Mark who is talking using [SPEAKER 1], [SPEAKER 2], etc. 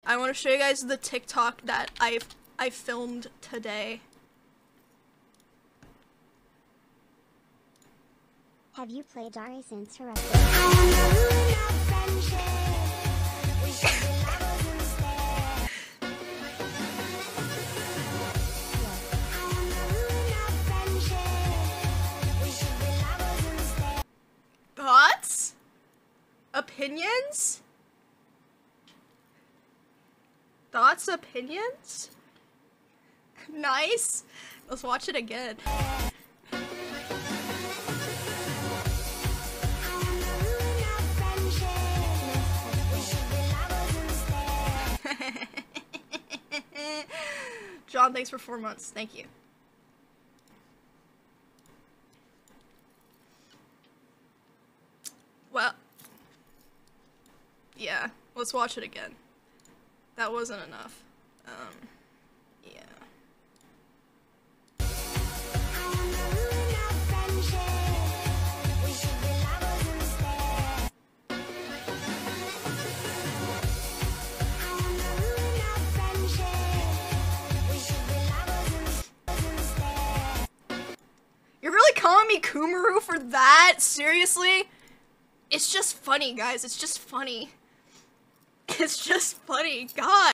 [SPEAKER 1] I want to show you guys the TikTok that I filmed today.
[SPEAKER 2] Have you played Darius Interrupted?
[SPEAKER 1] Thoughts? Opinions? Thoughts, opinions? Nice. Let's watch it again. John, thanks for 4 months. Thank you. Well, yeah, let's watch it again. That wasn't enough. Yeah. You're really calling me Kumaru for that? Seriously? It's just funny, guys. It's just funny. It's just funny. God.